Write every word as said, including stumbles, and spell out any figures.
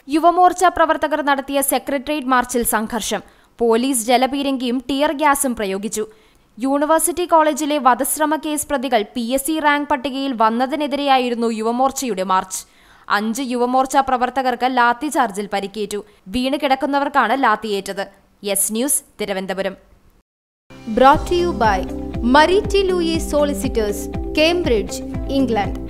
യുവമോർച്ച പ്രവർത്തകർ നടത്തിയ സെക്രട്ടേറിയറ്റ് മാർച്ചിൽ സംഘർഷം. പോലീസ് ജലപീരങ്കിയും ടിയർ ഗ്യാസും പ്രയോഗിച്ചു. യൂണിവേഴ്സിറ്റി കോളേജിലെ വധശ്രമ കേസ് പ്രതികൾ പി എസ് സി റാങ്ക് പട്ടികയിൽ വന്നതിനെതിരെയായിരുന്നു യുവമോർച്ചയുടെ മാർച്ച്. അഞ്ച് യുവമോർച്ച പ്രവർത്തകർക്ക് ലാത്തി ചാർജിൽ പരിക്കേറ്റു. വീണ് കിടക്കുന്നവർക്കാണ് ലാത്തിയേറ്റത്. Yes News, Thiruvananthapuram. Brought to you by Mariti Louis Solicitors, Cambridge, England.